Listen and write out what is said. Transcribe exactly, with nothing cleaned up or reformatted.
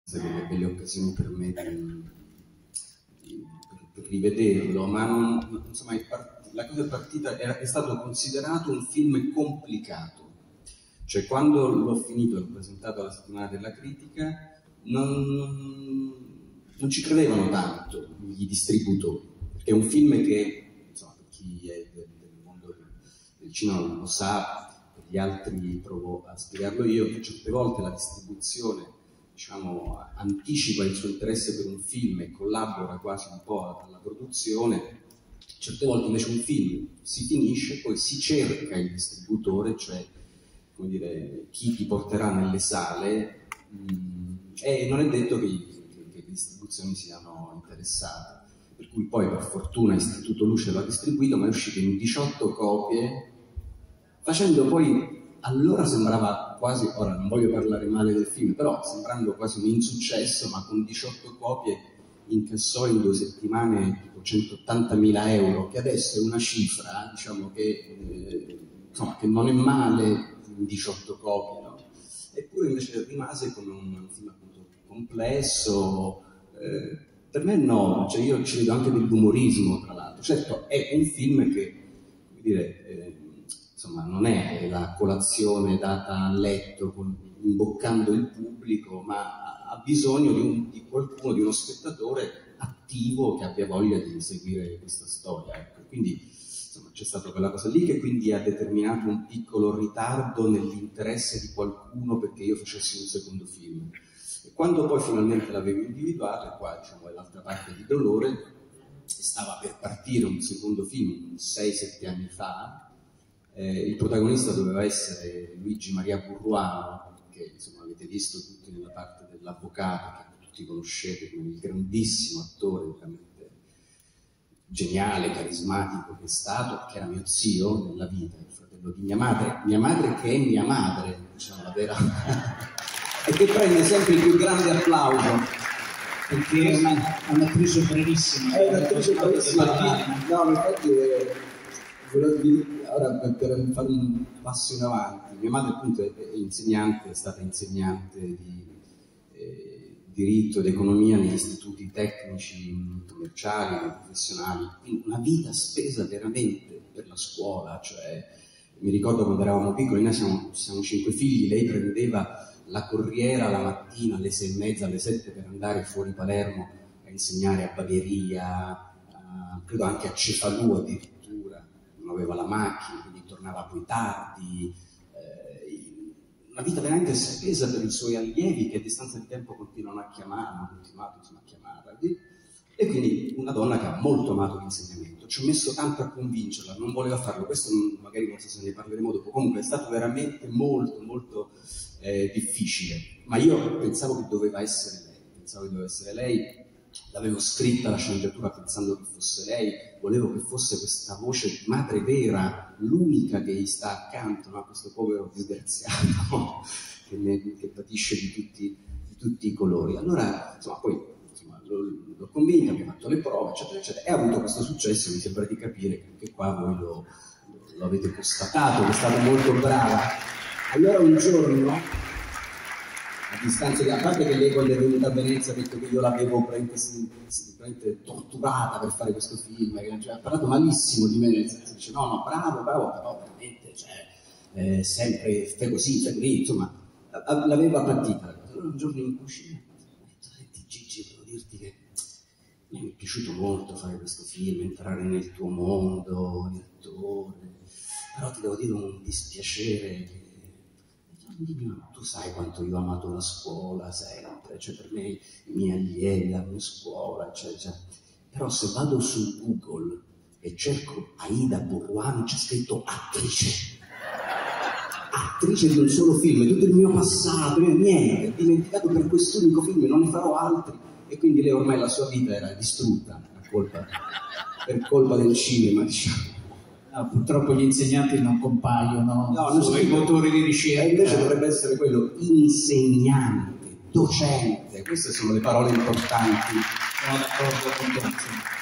delle belle occasioni per me di, di, per, per rivederlo, ma non, insomma part... la cosa è partita, è, è stato considerato un film complicato, cioè quando l'ho finito e l'ho presentato alla settimana della critica non, non ci credevano tanto i distributori, perché è un film che, insomma, per chi è del, del mondo del cinema non lo sa, per gli altri provo a spiegarlo io, che certe volte la distribuzione, diciamo, anticipa il suo interesse per un film e collabora quasi un po' alla produzione. Certe volte invece un film si finisce, poi si cerca il distributore, cioè, come dire, chi ti porterà nelle sale, mh, e non è detto che, che, che le distribuzioni siano interessate. Per cui poi, per fortuna, Istituto Luce l'ha distribuito, ma è uscito in diciotto copie, facendo poi, allora sembrava quasi, ora non voglio parlare male del film, però sembrando quasi un insuccesso, ma con diciotto copie incassò in due settimane tipo centottantamila euro, che adesso è una cifra, diciamo, che, eh, insomma, che non è male in diciotto copie, no? Eppure invece rimase come un, un film appunto complesso, eh, per me no, cioè io ci vedo anche dell'umorismo tra l'altro, certo è un film che, come dire, eh, insomma, non è la colazione data a letto con, imboccando il pubblico, ma ha bisogno di, un, di qualcuno, di uno spettatore attivo che abbia voglia di seguire questa storia. Ecco. Quindi c'è stata quella cosa lì che quindi ha determinato un piccolo ritardo nell'interesse di qualcuno perché io facessi un secondo film. E quando poi finalmente l'avevo individuato, e qua diciamo, è l'altra parte di dolore, stava per partire un secondo film sei sette anni fa. Eh, il protagonista doveva essere Luigi Maria Burruano, che insomma avete visto tutti nella parte dell'avvocato, che tutti conoscete come il grandissimo attore, veramente geniale, carismatico che è stato, che era mio zio nella vita, il fratello di mia madre, mia madre che è mia madre, diciamo la vera, e che prende sempre il più grande applauso. Perché è un'attrice bravissima. È un'attrice bravissima. No, infatti... Eh, ora per fare un passo in avanti, mia madre appunto è insegnante, è stata insegnante di eh, diritto ed economia negli istituti tecnici, commerciali, professionali, quindi una vita spesa veramente per la scuola, cioè mi ricordo quando eravamo piccoli, noi siamo, siamo cinque figli, lei prendeva la corriera la mattina alle sei e mezza, alle sette per andare fuori Palermo a insegnare a Bagheria, a, credo anche a Cefalù addirittura. Aveva la macchina, quindi tornava poi tardi, eh, una vita veramente spesa per i suoi allievi che a distanza di tempo continuano a chiamare, hanno continuato insomma, a chiamare, e quindi una donna che ha molto amato l'insegnamento. Ci ho messo tanto a convincerla, non voleva farlo, questo magari non so se ne parleremo dopo, comunque è stato veramente molto molto eh, difficile, ma io pensavo che doveva essere lei, pensavo che doveva essere lei. L'avevo scritta la sceneggiatura pensando che fosse lei, volevo che fosse questa voce di madre vera, l'unica che gli sta accanto, no? Questo povero disgraziato che, ne, che patisce di tutti, di tutti i colori. Allora, insomma, poi insomma, l'ho convinta, abbiamo fatto le prove, eccetera, eccetera, e ha avuto questo successo. Mi sembra di capire che anche qua voi lo, lo avete constatato, che è stata molto brava. Allora un giorno, a distanza di, a parte che lei quando è venuta a Venezia ha detto che io l'avevo torturata per fare questo film, che cioè, ha parlato malissimo di me, nel senso dice no, no, bravo, bravo, però veramente, cioè, eh, sempre, fai così, fai così, insomma, l'aveva patita. Allora un giorno in cucina ho detto, senti Gigi, devo dirti che mi è piaciuto molto fare questo film, entrare nel tuo mondo di attore, però ti devo dire un dispiacere. Tu sai quanto io ho amato la scuola sempre, cioè per me i miei allievi, la mia scuola, eccetera. Però se vado su Google e cerco Aida Burruano c'è scritto attrice. Attrice di un solo film, tutto il mio passato, niente, ho dimenticato per quest'unico film, non ne farò altri. E quindi lei ormai la sua vita era distrutta a colpa, per colpa del cinema, diciamo. No, purtroppo gli insegnanti non compaiono, no, non sono i motori di ricerca. E invece dovrebbe essere quello insegnante, docente, queste sono le parole importanti. Sono d'accordo con te.